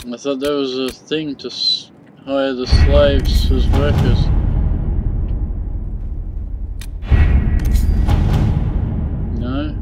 I thought there was a thing to hire the slaves as workers. No?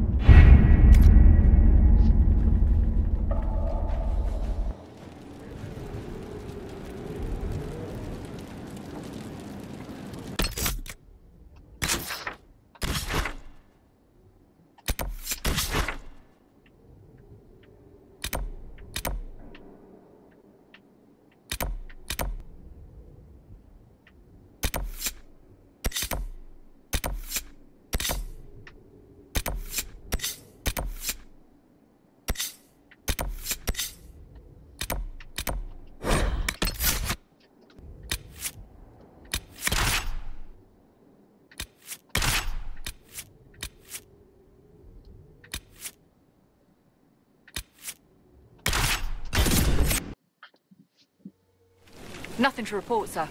Nothing to report, sir.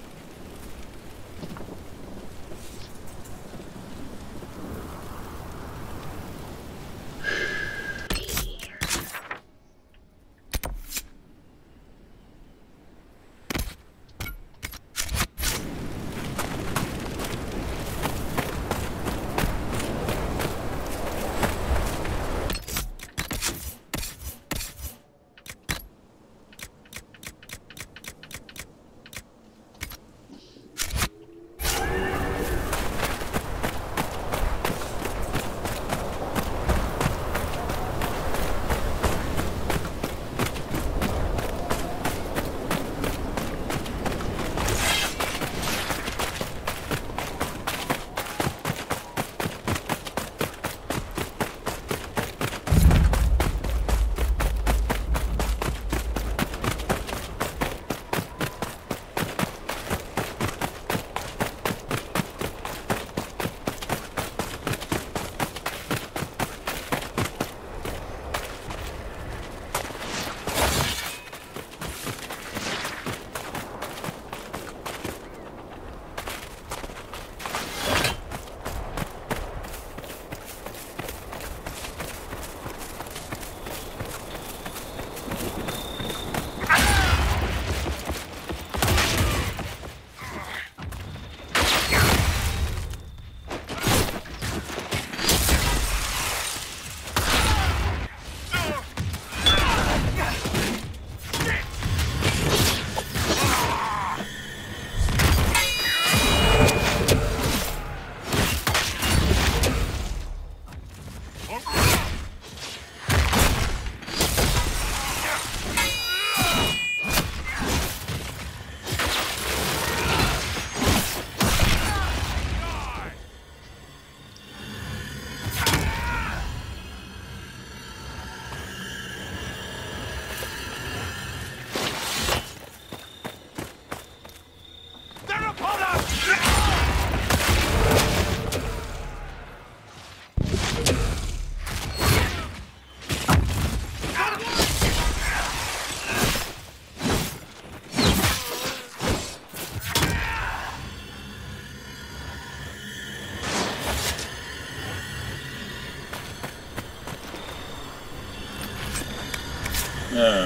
Yeah.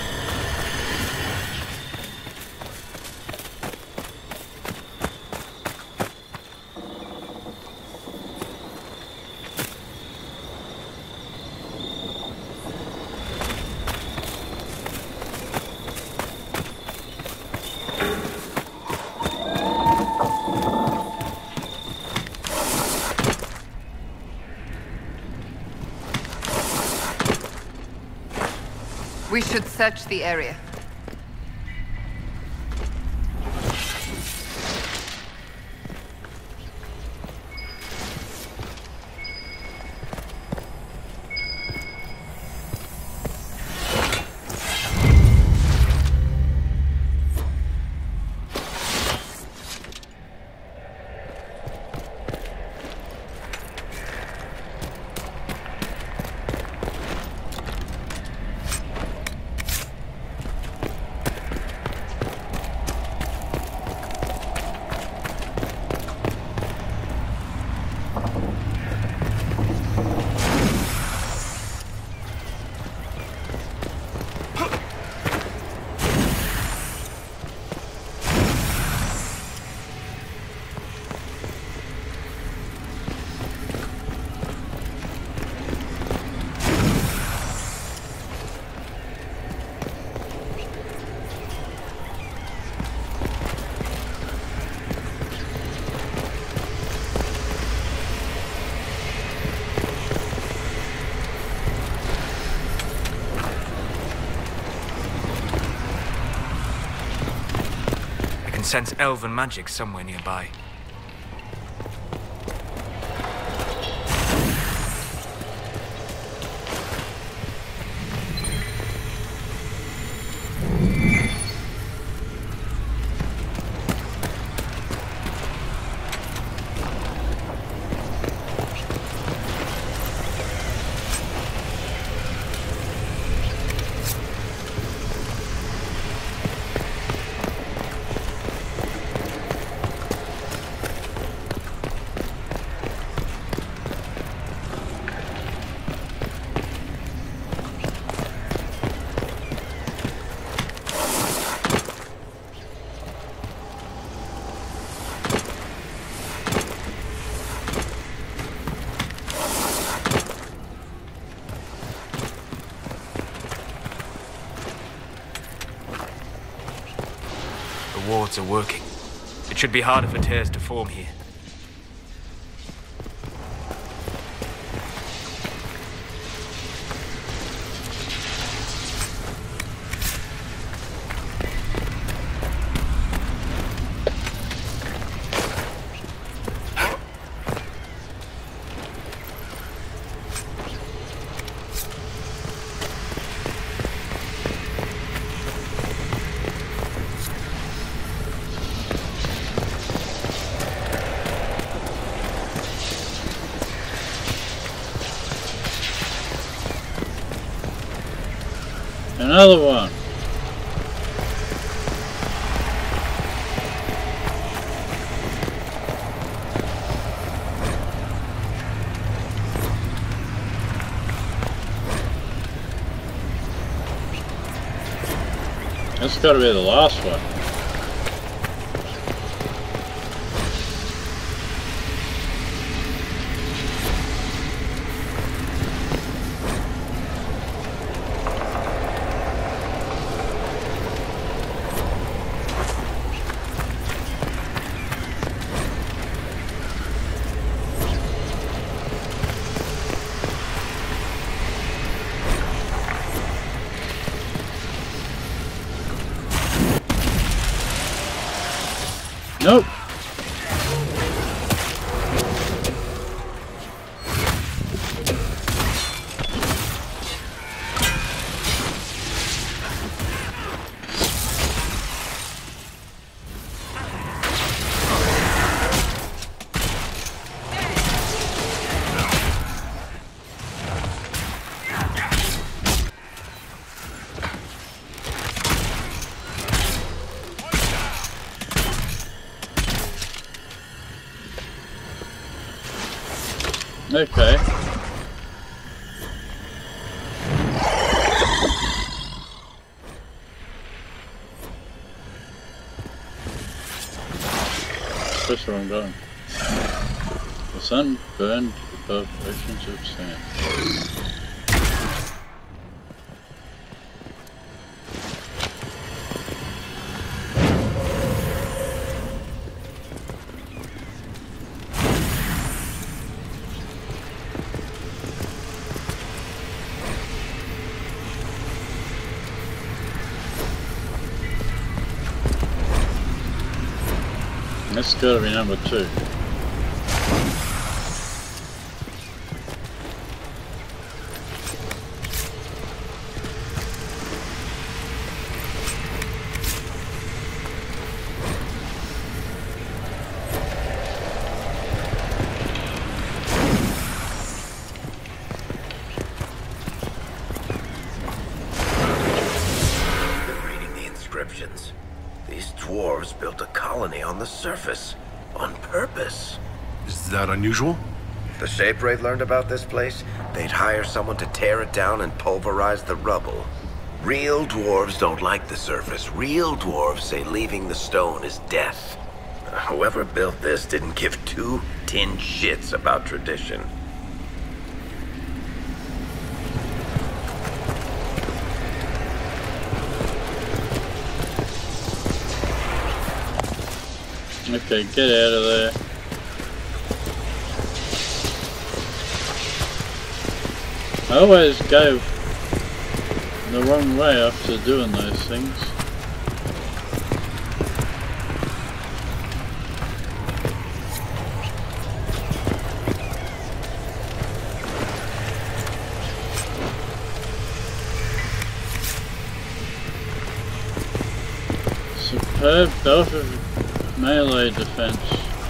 We should search the area. sense elven magic somewhere nearby. The wards are working. It should be harder for tears to form here. Another one. That's got to be the last one. Nope. Okay. That's where I'm going. The sun burned above oceans of sand. That's gotta be number 2. These dwarves built a colony on the surface, on purpose. Is that unusual? The Shape Wraith learned about this place, they'd hire someone to tear it down and pulverize the rubble. Real dwarves don't like the surface. Real dwarves say leaving the stone is death. Whoever built this didn't give 2 tin shits about tradition. Okay, get out of there. I always go the wrong way after doing those things. Herb both of melee defense.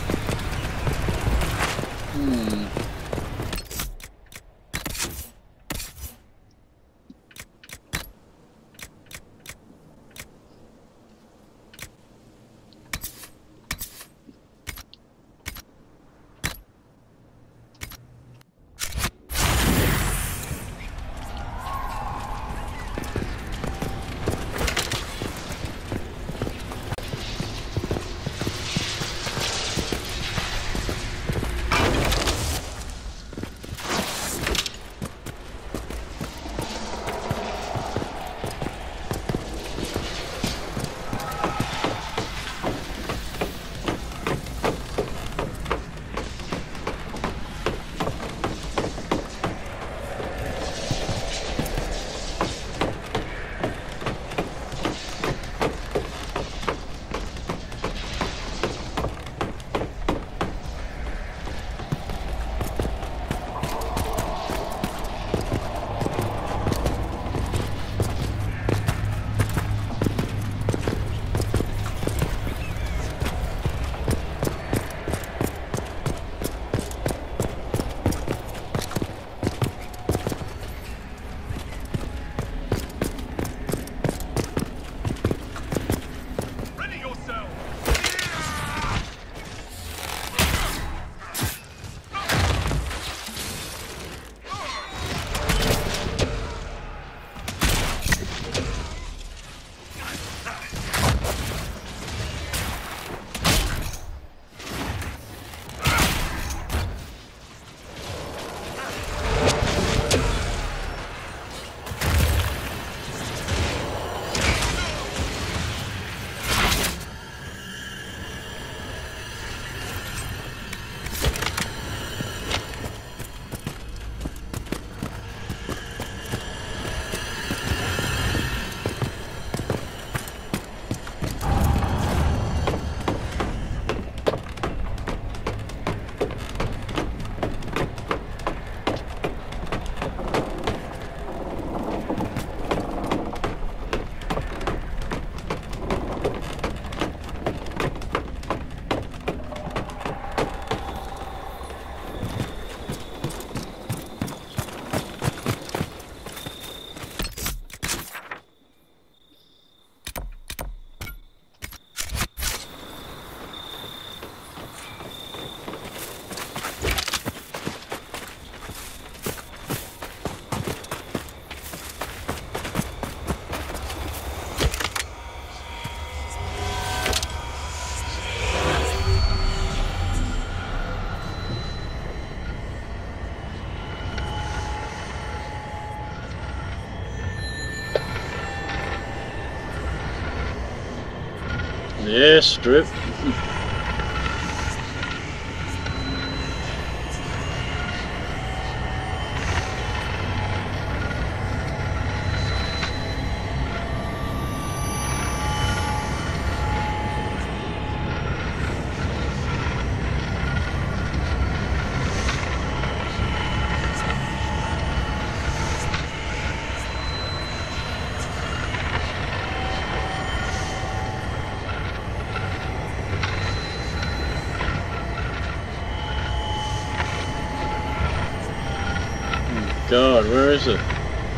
Yeah, strip. God, where is it?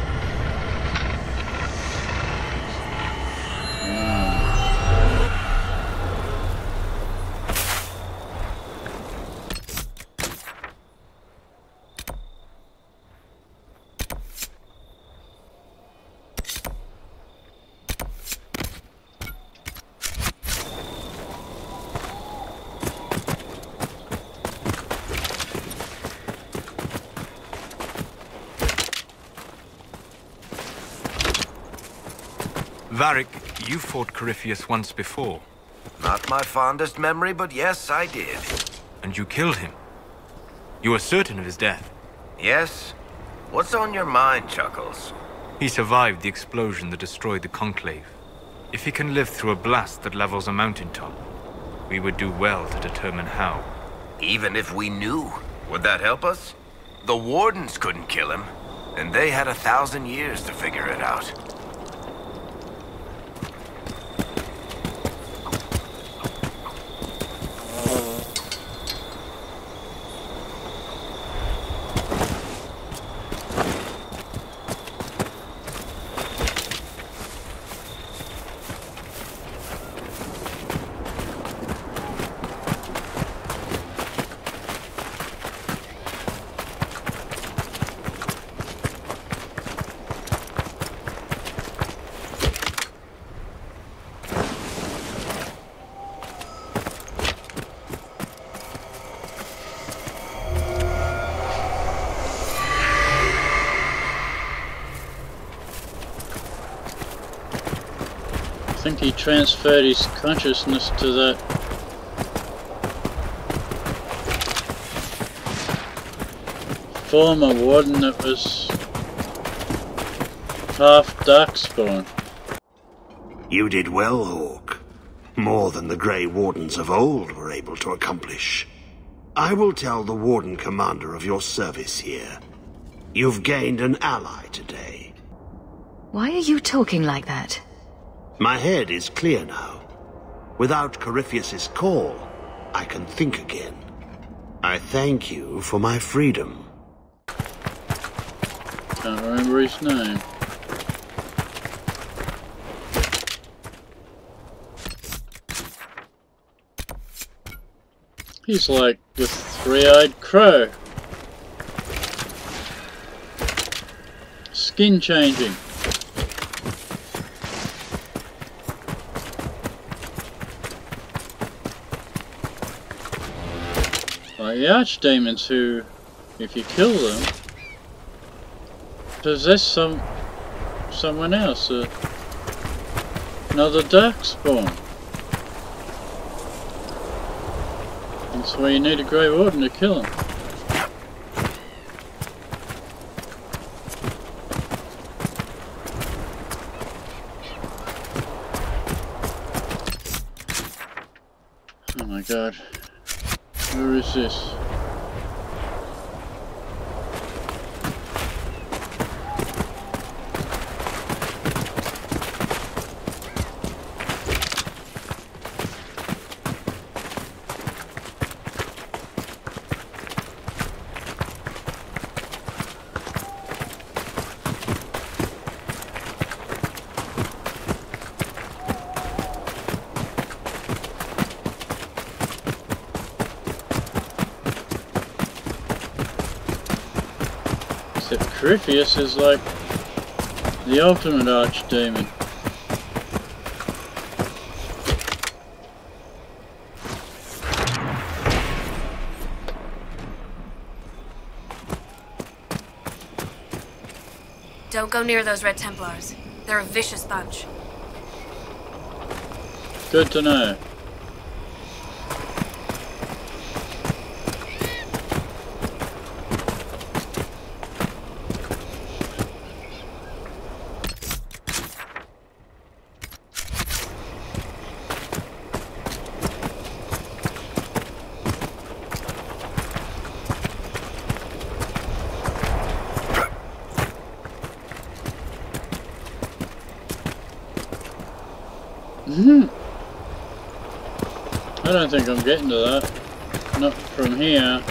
Varric, you fought Corypheus once before. Not my fondest memory, but yes, I did. And you killed him. You were certain of his death. Yes? What's on your mind, Chuckles? He survived the explosion that destroyed the Conclave. If he can live through a blast that levels a mountaintop, we would do well to determine how. Even if we knew, would that help us? The Wardens couldn't kill him, and they had 1,000 years to figure it out. think he transferred his consciousness to that former warden that was half darkspawn. You did well, Hawk. More than the Grey Wardens of old were able to accomplish. I will tell the Warden Commander of your service here. You've gained an ally today. Why are you talking like that? My head is clear now. Without Corypheus's call, I can think again. I thank you for my freedom. Can't remember his name. He's like the three-eyed crow. Skin changing. Like the archdemons who, if you kill them, possess someone else, another darkspawn. That's why you need a Grey Warden to kill him. Oh my god. Where is this? Corypheus is like the ultimate archdemon. Don't go near those Red Templars. They're a vicious bunch. Good to know. I don't think I'm getting to that. Not from here.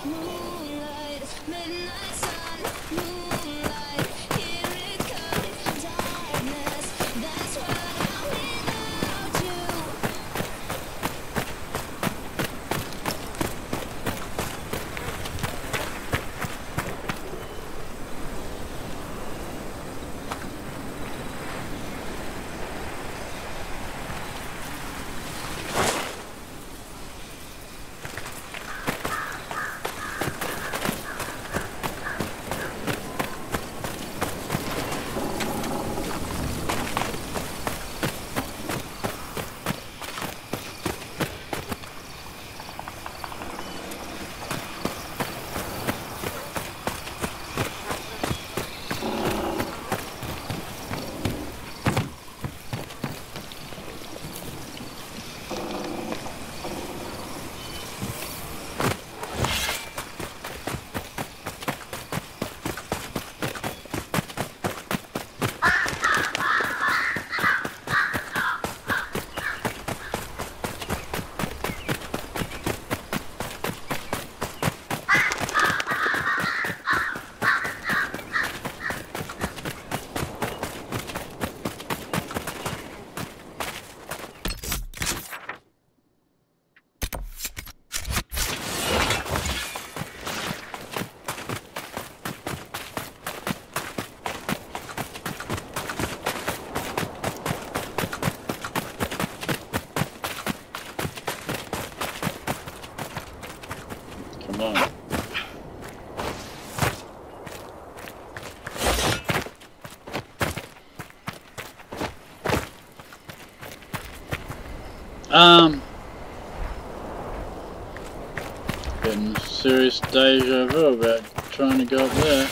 Getting serious deja vu about trying to go up there.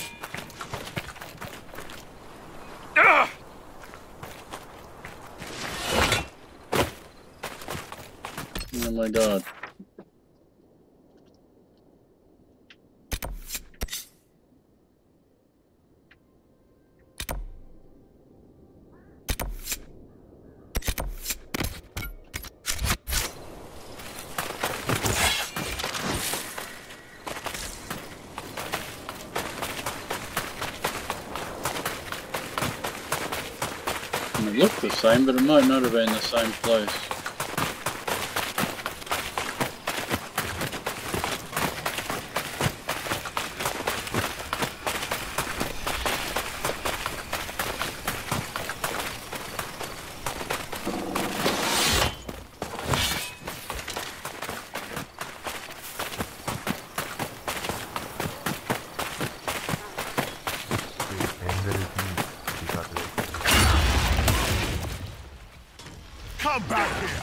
Oh my god. It looked the same, but it might not have been the same place. Come back here!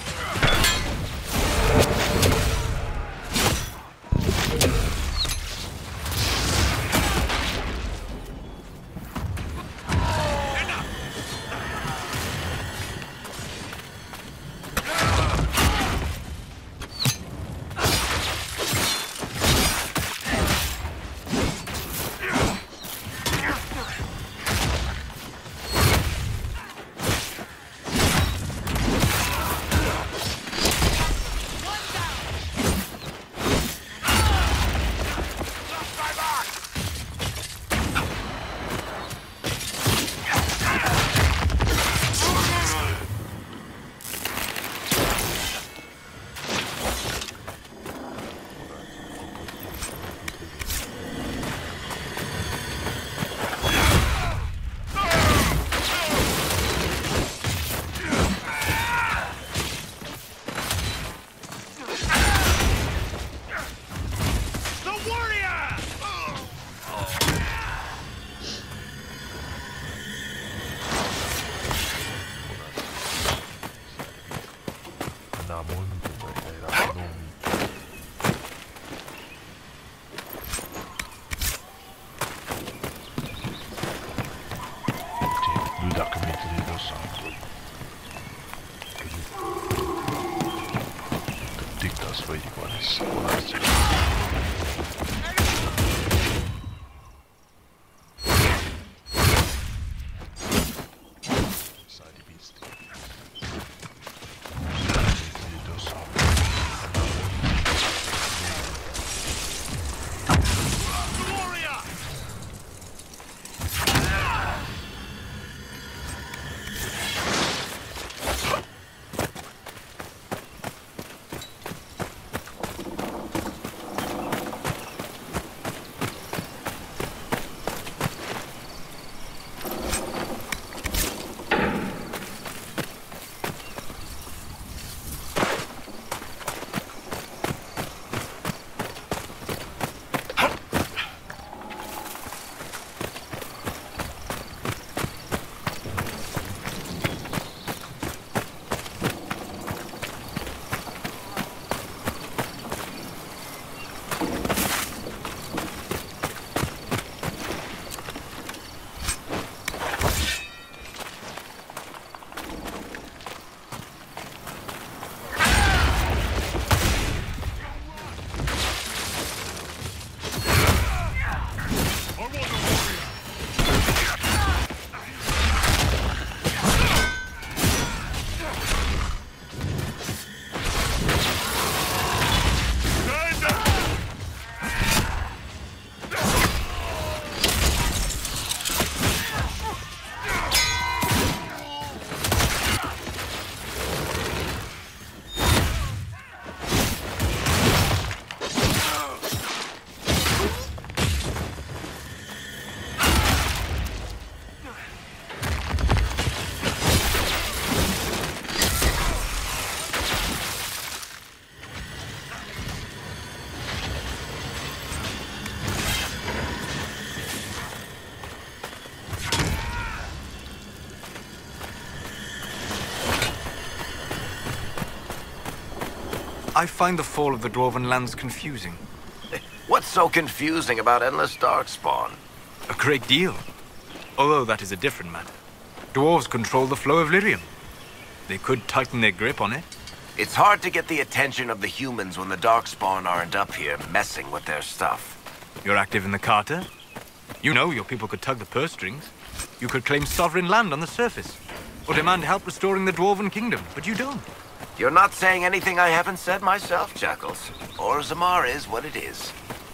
I find the fall of the Dwarven lands confusing. What's so confusing about Endless Darkspawn? A great deal. Although that is a different matter. Dwarves control the flow of lyrium. They could tighten their grip on it. It's hard to get the attention of the humans when the Darkspawn aren't up here messing with their stuff. You're active in the Carter. You know your people could tug the purse strings. You could claim sovereign land on the surface. Or demand help restoring the Dwarven kingdom, but you don't. You're not saying anything I haven't said myself, Jackals. Orzammar is what it is.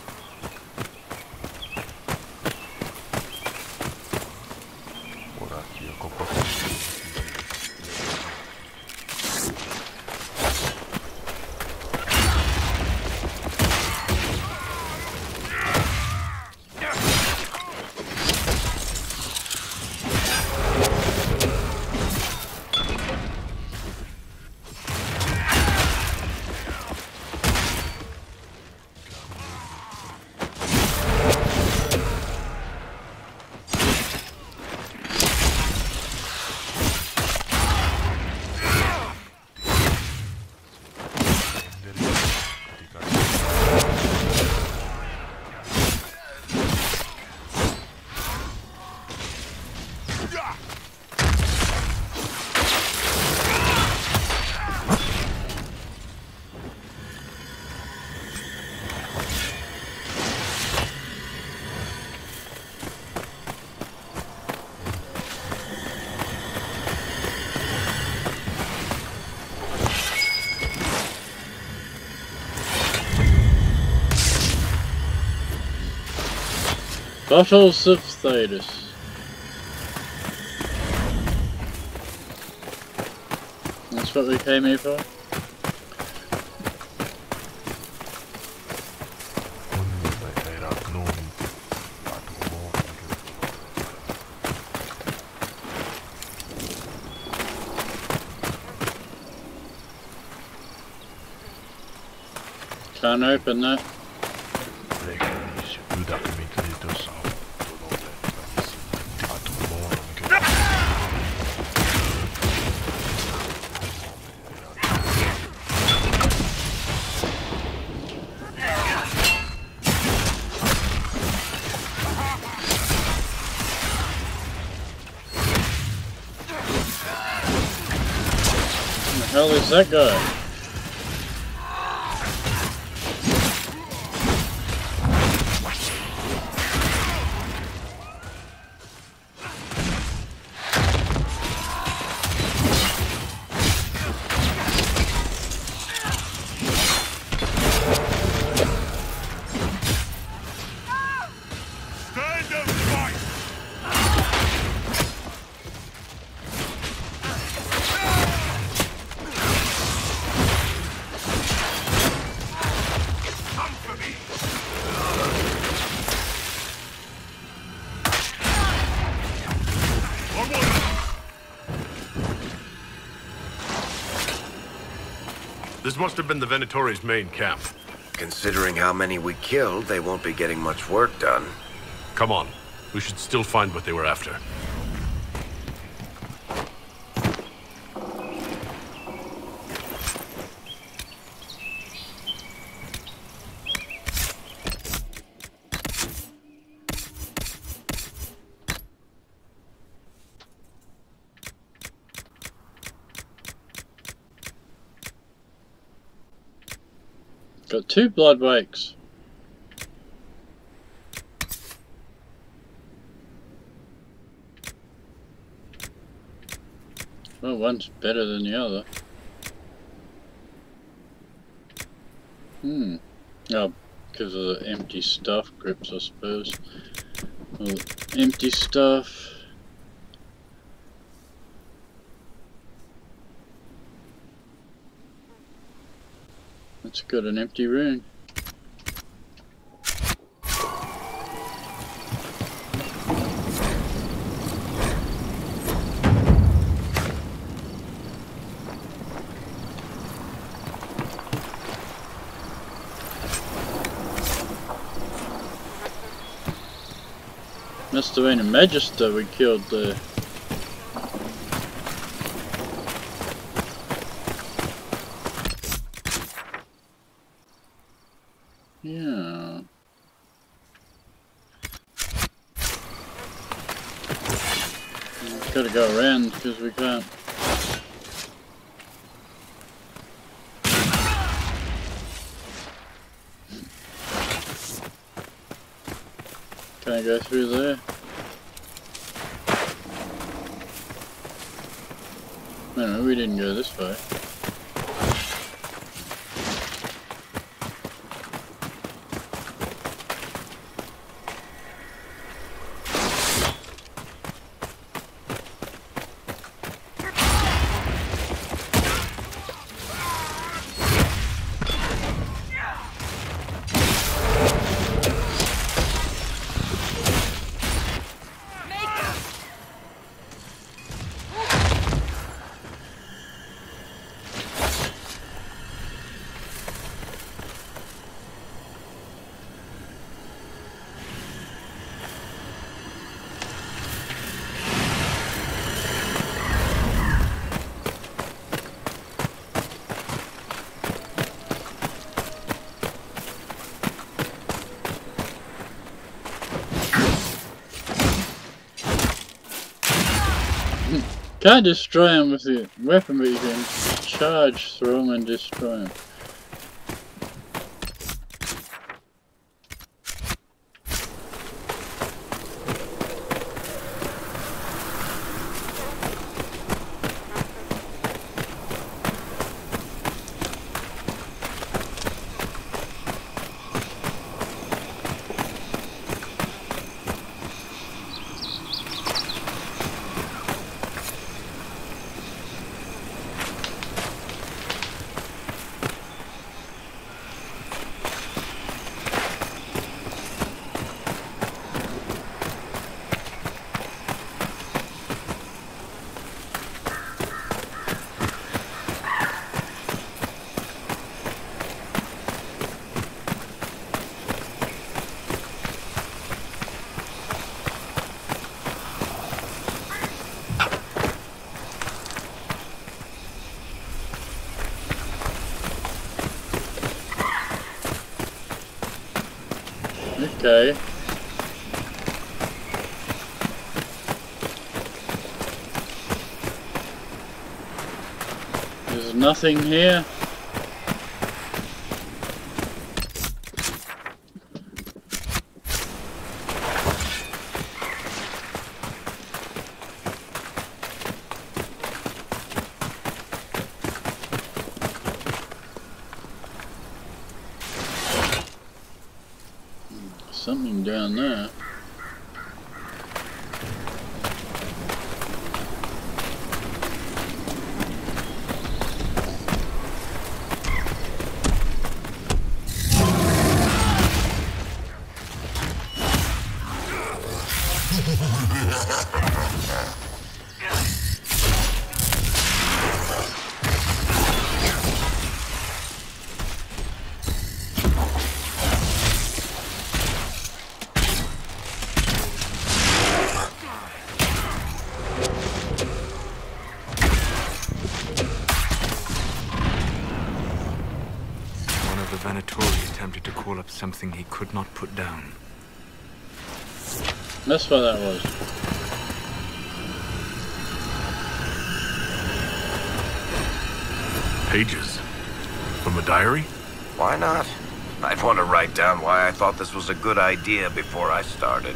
Bottles of Thetis. That's what we came here for? Can't open that. Where the hell is that guy? This must have been the Venatori's main camp. Considering how many we killed, they won't be getting much work done. Come on. We should still find what they were after. Got 2 blood wakes. Well, one's better than the other. Oh, because of the empty stuff grips, I suppose. Well, empty stuff. It's got an empty rune. Must have been a Magister we killed there. Yeah. We've got to go around because we can't. Can't go through there. No, we didn't go this way. Can't destroy them with the weapon, but you can charge through them and destroy them. Okay. There's nothing here. Something down there. Venatori attempted to call up something he could not put down. That's what that was. Pages? From a diary? Why not? I'd want to write down why I thought this was a good idea before I started.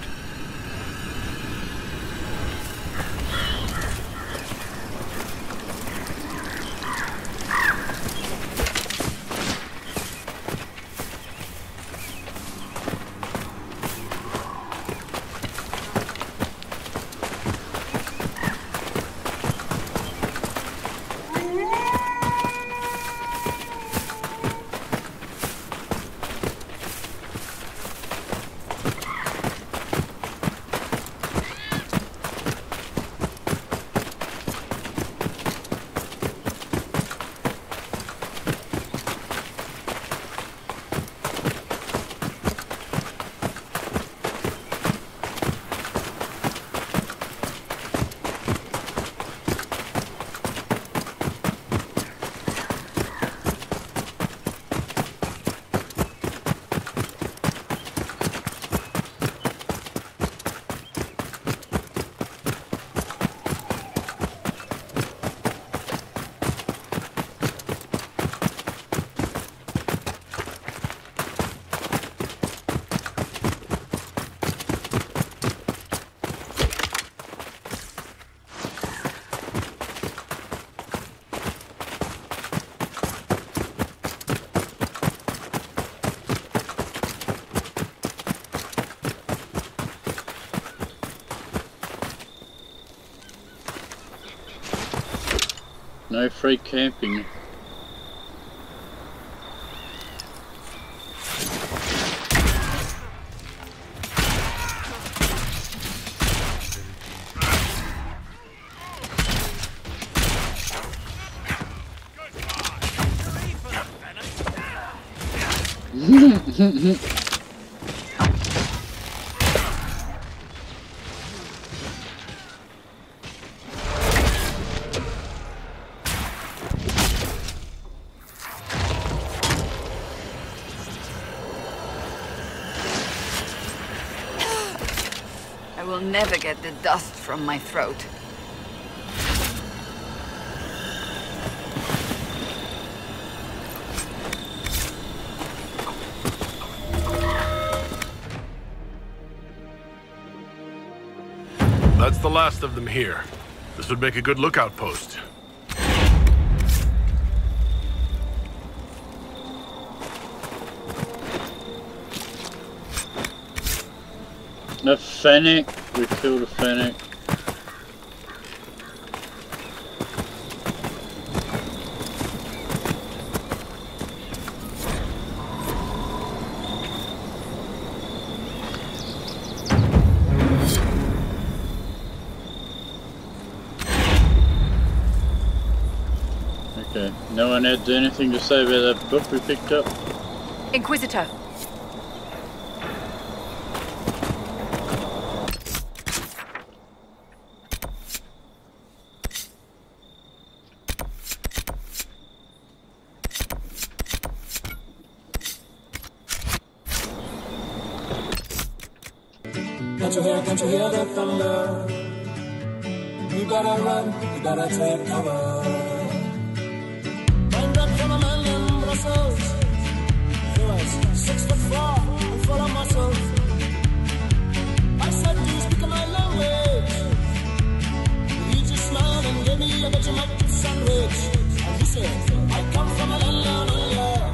No free camping. I will never get the dust from my throat. That's the last of them here. This would make a good lookout post. A Fennec. We killed a Fennec. Okay, no one had anything to say about that book we picked up? Inquisitor. Can't you hear the thunder? You gotta run, you gotta take cover. Find up from a man in Brussels. He was 6'4" and full of muscles. I said, do you speak my language? He just smiled and gave me a Vegemite sandwich. And he said, I come from a land down under.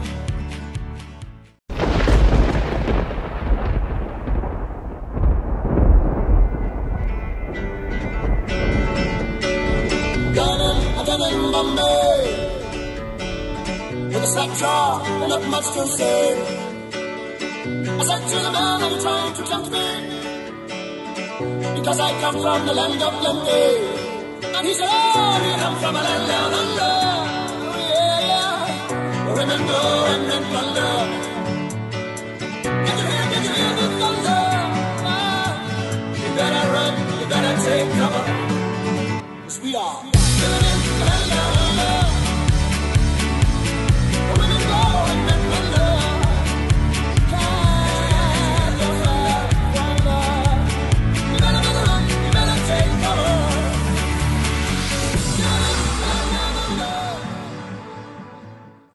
In Bombay, with a slack jaw and not much to say. I said to the man, are you trying to tempt me? Because I come from the land of plenty. And he said, oh, you come from a land down under. Oh, yeah, yeah. Where women go and men plunder.